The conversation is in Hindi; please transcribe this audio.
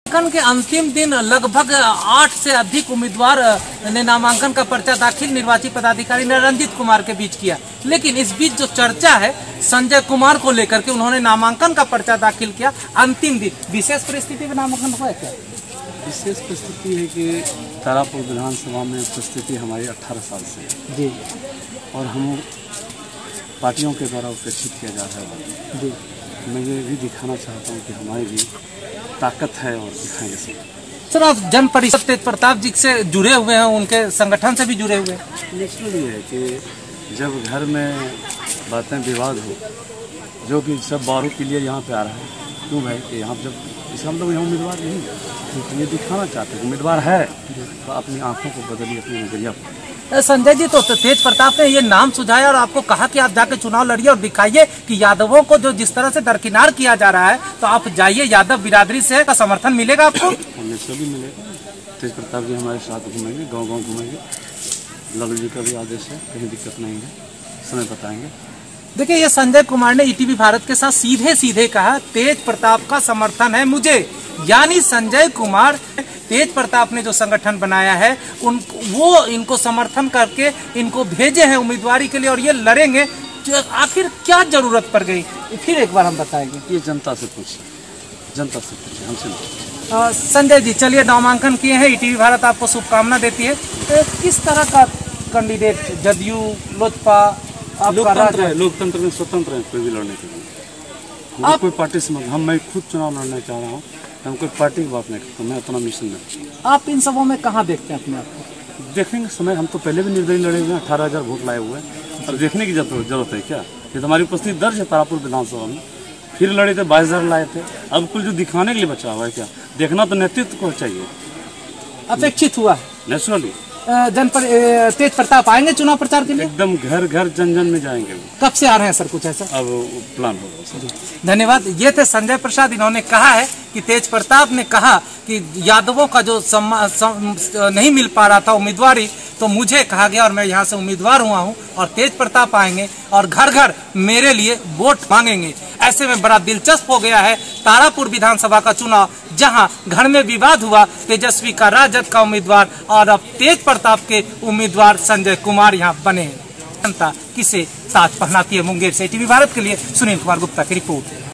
नामांकन के अंतिम दिन लगभग 8 से अधिक उम्मीदवार ने नामांकन का पर्चा दाखिल निर्वाची पदाधिकारी ने रंजीत कुमार के बीच किया। लेकिन इस बीच जो चर्चा है संजय कुमार को लेकर के, उन्होंने नामांकन का पर्चा दाखिल किया अंतिम दिन। विशेष परिस्थिति में नामांकन हुआ क्या? विशेष परिस्थिति है कि तारापुर विधानसभा में उपस्थिति हमारी 18 साल से है जी, और हम पार्टियों के द्वारा उपेक्षित किया जा रहा है जी। मैं ये भी दिखाना चाहता हूँ कि हमारी भी ताकत है और दिखाएंगे सब। सर, आप जन परिषद तेज प्रताप जी से जुड़े हुए हैं, उनके संगठन से भी जुड़े हुए हैं। नेचुरली है कि जब घर में बातें विवाद हो, जो कि सब बारू के लिए यहाँ पे आ रहा है, क्यों भाई कि यहाँ जब इसका मतलब यहाँ उम्मीदवार नहीं है, ये दिखाना चाहते हैं उम्मीदवार है, तो अपनी आंखों को बदलिए, अपनी नजरिया को। संजय जी, तो तेज प्रताप ने ये नाम सुझाया और आपको कहा कि आप जाके चुनाव लड़िए और दिखाइए कि यादवों को जो जिस तरह से दरकिनार किया जा रहा है, तो आप जाइए, यादव बिरादरी से का समर्थन मिलेगा आपको। नेचुरली मिलेगा। तेज प्रताप जी हमारे साथ घूमेंगे, गाँव घूमेंगे। लालू जी का भी आदेश है, कहीं दिक्कत नहीं है, समय बताएंगे। देखिए, ये संजय कुमार ने ईटीवी भारत के साथ सीधे सीधे कहा तेज प्रताप का समर्थन है मुझे, यानी संजय कुमार तेज प्रताप ने जो संगठन बनाया है वो इनको समर्थन करके इनको भेजे हैं उम्मीदवारी के लिए और ये लड़ेंगे। आखिर क्या जरूरत पड़ गई, फिर एक बार हम बताएंगे। ये जनता से पूछे, जनता से पूछे, हमसे नहीं। संजय जी, चलिए, नामांकन किए हैं, ईटीवी भारत आपको शुभकामना देती है। किस तरह का कैंडिडेट, जदयू, लोजपा, लोकतंत्र है, लोकतंत्र में स्वतंत्र है कोई भी लड़ने के लिए। आप कोई पार्टी से हम, मैं खुद चुनाव लड़ना चाह रहा हूँ, हम कोई पार्टी की बात नहीं करता, मैं अपना मिशन में। आप इन सबों में कहाँ देखते हैं अपने आप को? देखेंगे समय, हम तो पहले भी निर्दलीय लड़े हुए हैं, 18,000 वोट लाए हुए हैं, और देखने की जरूरत है क्या? ये हमारी उपस्थिति दर्ज है तारापुर विधानसभा में, फिर लड़े थे 22,000 लाए थे। अब कुल जो दिखाने के लिए बचा हुआ है क्या? देखना तो नेतृत्व को चाहिए। अपेक्षित हुआ नेचुरली तेज प्रताप आएंगे चुनाव प्रचार के लिए? एकदम घर घर जन जन में जाएंगे। कब से आ रहे हैं सर, कुछ ऐसा? अब प्लान होगा। धन्यवाद। ये थे संजय प्रसाद, इन्होंने कहा है कि तेज प्रताप ने कहा कि यादवों का जो नहीं मिल पा रहा था उम्मीदवारी, तो मुझे कहा गया और मैं यहाँ से उम्मीदवार हुआ हूँ और तेज प्रताप आएंगे और घर घर मेरे लिए वोट मांगेंगे। ऐसे में बड़ा दिलचस्प हो गया है तारापुर विधानसभा का चुनाव, जहां घर में विवाद हुआ, तेजस्वी का राजद का उम्मीदवार और अब तेज प्रताप के उम्मीदवार संजय कुमार यहां बने। जनता किसे साथ पहनाती है? मुंगेर से टीवी भारत के लिए सुनील कुमार गुप्ता की रिपोर्ट।